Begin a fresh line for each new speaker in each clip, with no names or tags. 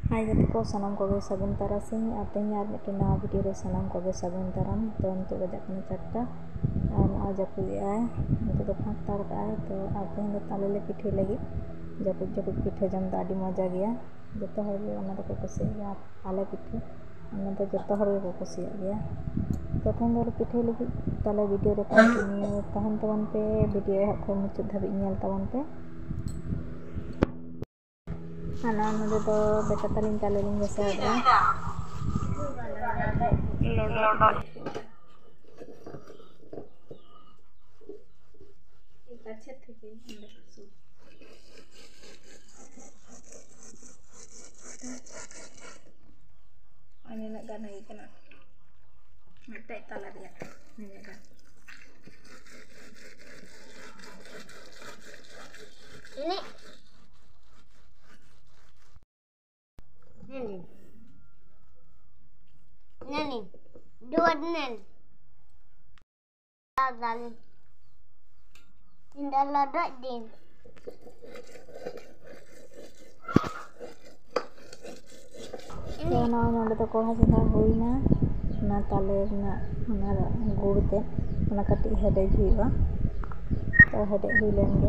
हाय गति को सानाम को सगुन तारासिंग और तेज और मिट्टन नवा वीडियो रे सानाम को सगुन ताराम तो नितो बजाकना 4टा और नवा जापुदियाय नितो तो फाँक तार काय तो और तेज दो ताले ले पिठे लगी जापुद जापुद पिठे जम दा आडी मजा गया जतो हर गे ओना दको कुसिया ताले पिठे ओना तो जतो हर गे को कुसिया गया तो तेज दो पिठे लगी ताले वीडियो रे कंटिन्यू तहन तबन पे वीडियो हक को मुचाद धाबी नेल तबन पे Anak muda tu beta taling taling biasa ada. Lodot. Ini acet tu anda kasut. Ini nak gana ini kena. Mata talar dia. Ini kan. Ini. Nani, dua nen. Dalam, indah lodot din. Ini nama ada tu kau hasil dah hui na, na taler na, na guru te, na kati hede jiwa, तो hede hui लेंगे.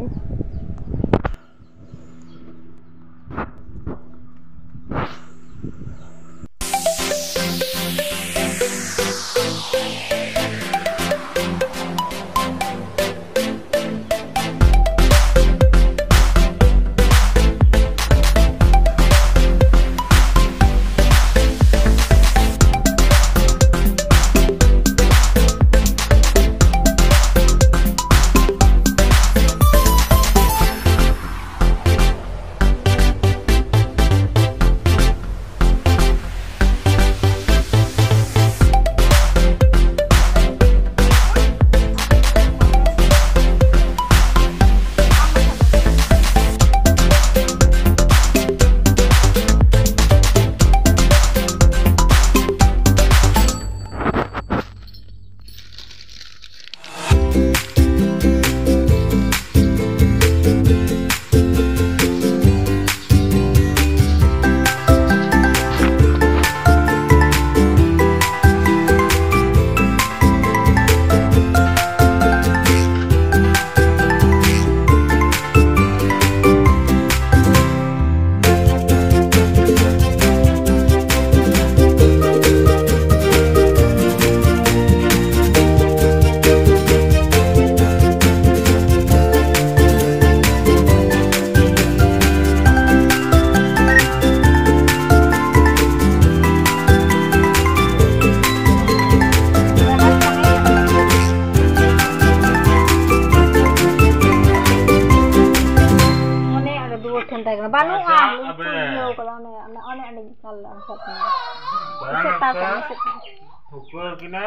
Banuan, punya kalau ni ada kalau satu. Setakan.
Ukur kena.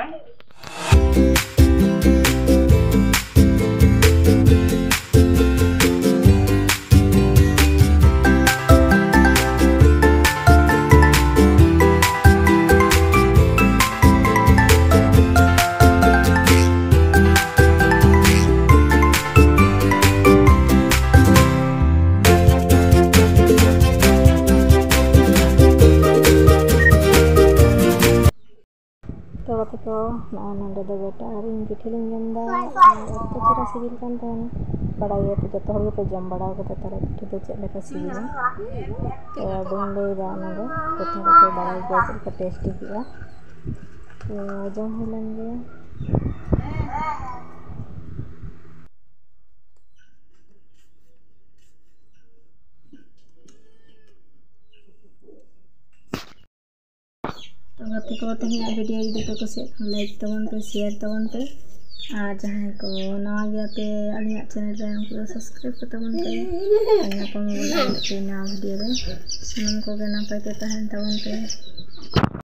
तो नंदे दो बेटा और इन पिठे जमदा तो चेहरा CIBIL कान तहन बड़ाई तो जतो हर पे जम बड़ा को तारे पिठे तो चेक लेका सिबिला तो बन लेदा नंदे प्रथम को बड़ाई गया चेक टेस्टी किया तो जम होलेंगे तो गति को तेज वीडियो जुदी पे कुछ लाइक तबन पे शेयर तबन पे और जहाँ को नवा गया पे अलिया चैनल रे उनको सब्सक्राइब कर तबन पे नवा वीडियो रे सुनम को नापाय पे तहन तबन पे